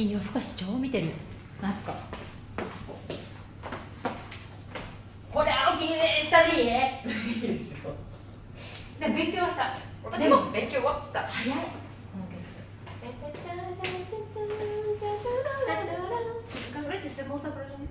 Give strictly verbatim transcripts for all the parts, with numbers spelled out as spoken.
近夜更かし超見てる。なんすかこれ青木下でいい？ いいですよ。 でも勉強はした。 私も勉強はした。 早い。これってセボン桜じゃね？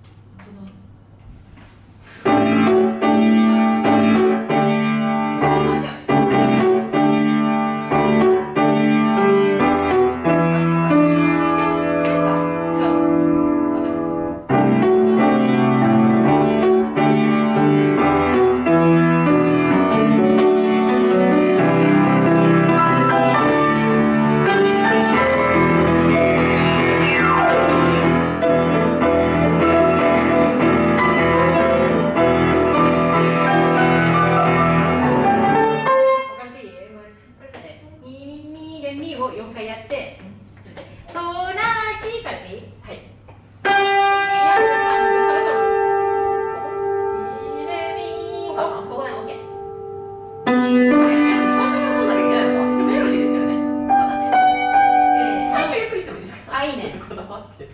よんかいやって、ソーラーシーからでいい？はい。やるさんどっから取る？シレミここここだ、オッケー。最初からどうなるんじゃないの？一応メロディーですよね。そうだね。最初ゆっくりしてもいいですか？あ、いいね。ちょっとこだわって。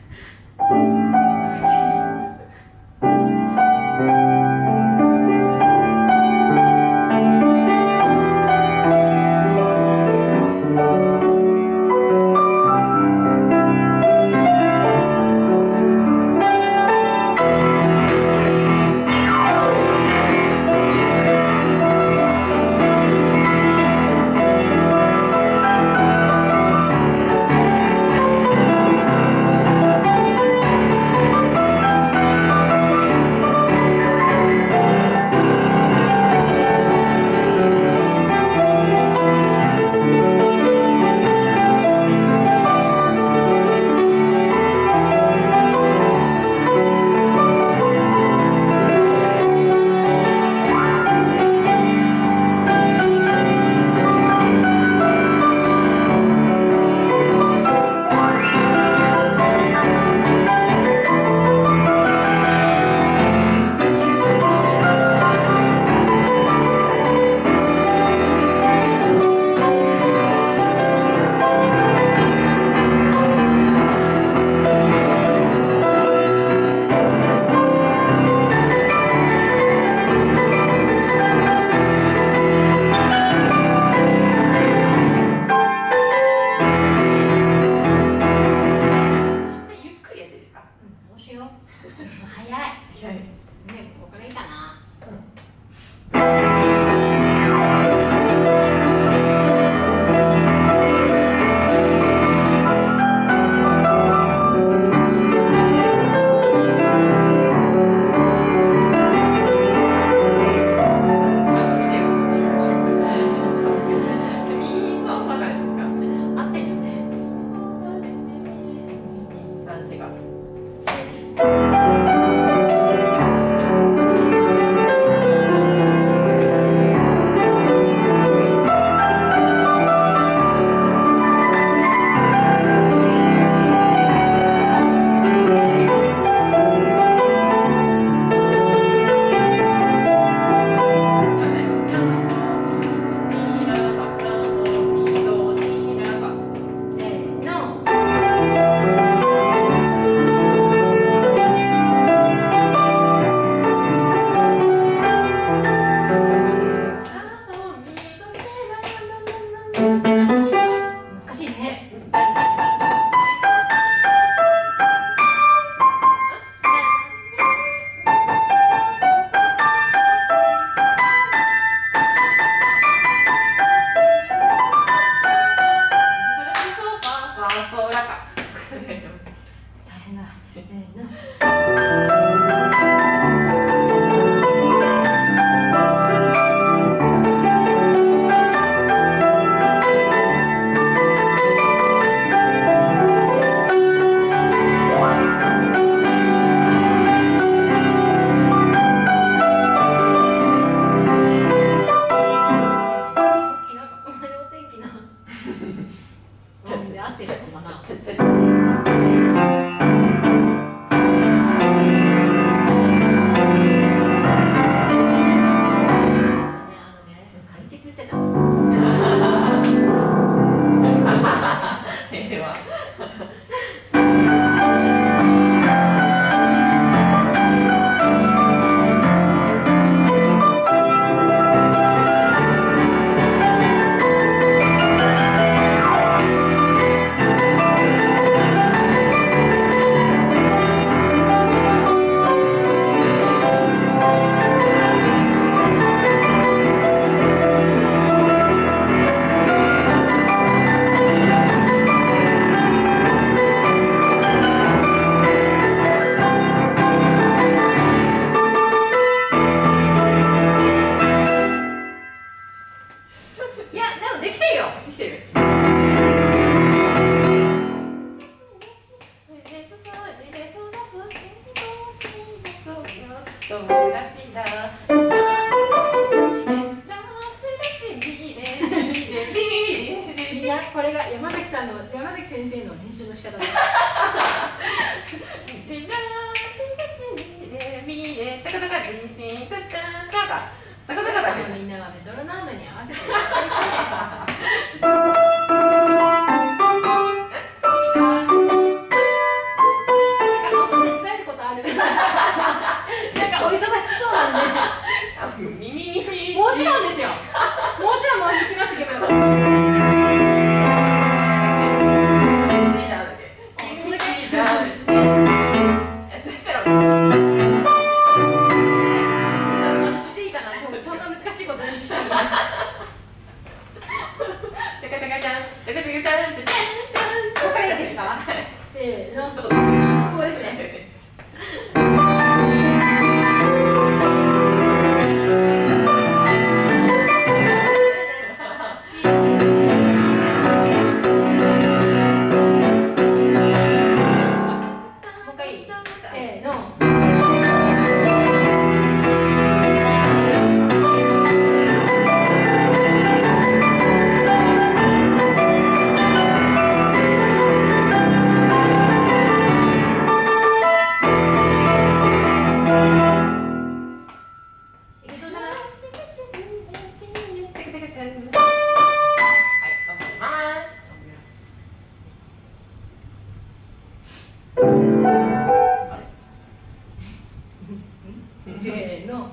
早い。ね、ここからいいかな。合ってるのかな。 かタカタカだけみんなはメトロノームに合わせて練習してね。お忙しそうなんで耳耳もちろんですよ。もちろんもう行きますけど。そしたら練習していいかな。そんな難しいこと練習していい？チャカチャカチャンチャカチャカチャンってここからいいですか？せーの。ここですね。せーの。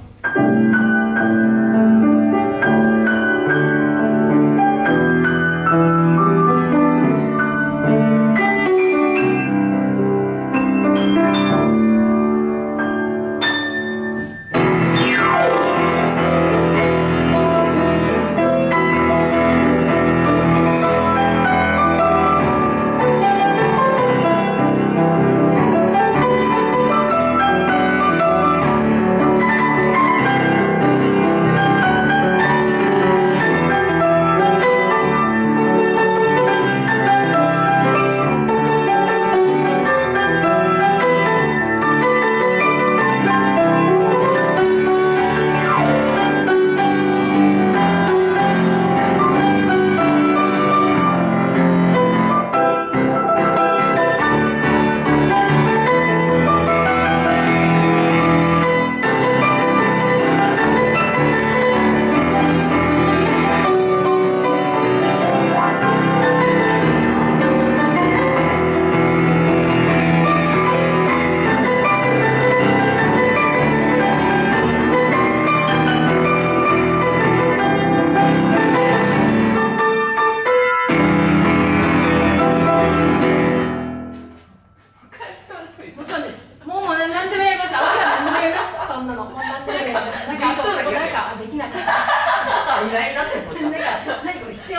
何これ必要？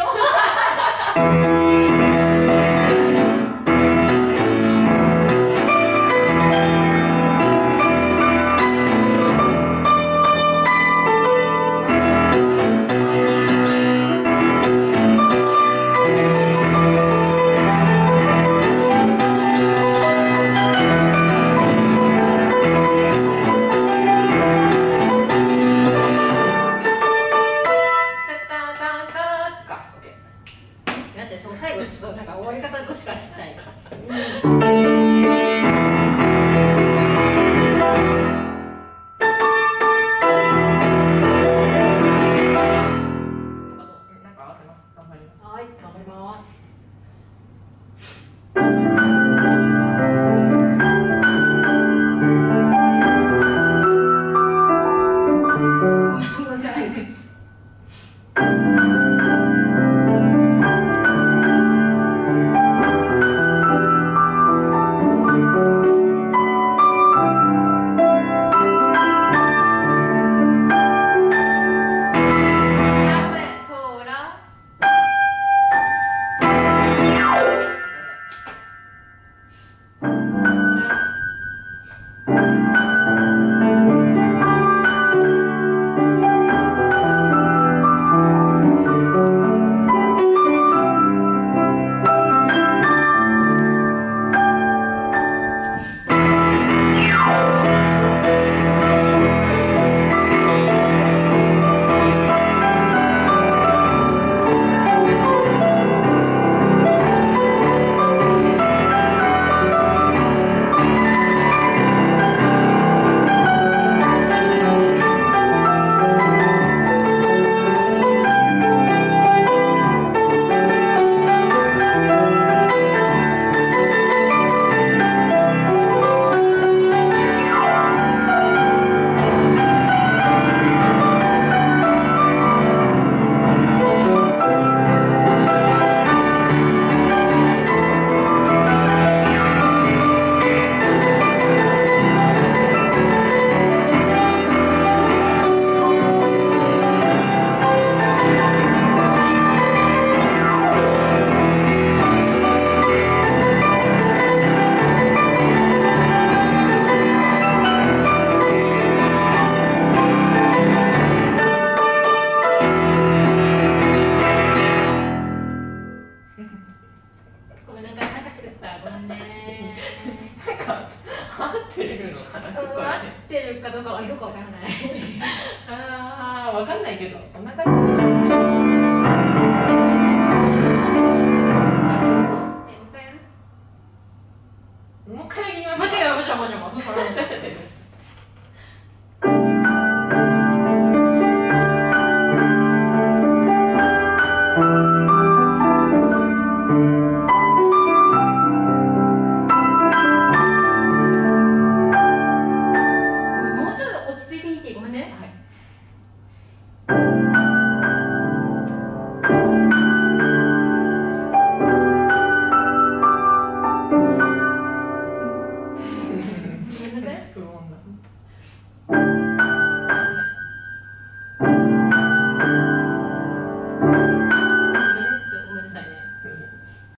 だってその最後ちょっとなんか終わり方としかしたい。はい、頑張ります。ごめんなさい。 か合ってるのかな、こ合れね。 ってるかどうかはよくわからない。 ああ、わかんないけど、こんな感じでしょ。もう一回やりましょう。 間違えました、間違えました。もうちょっと落ち着いていいってごめんね。 はい。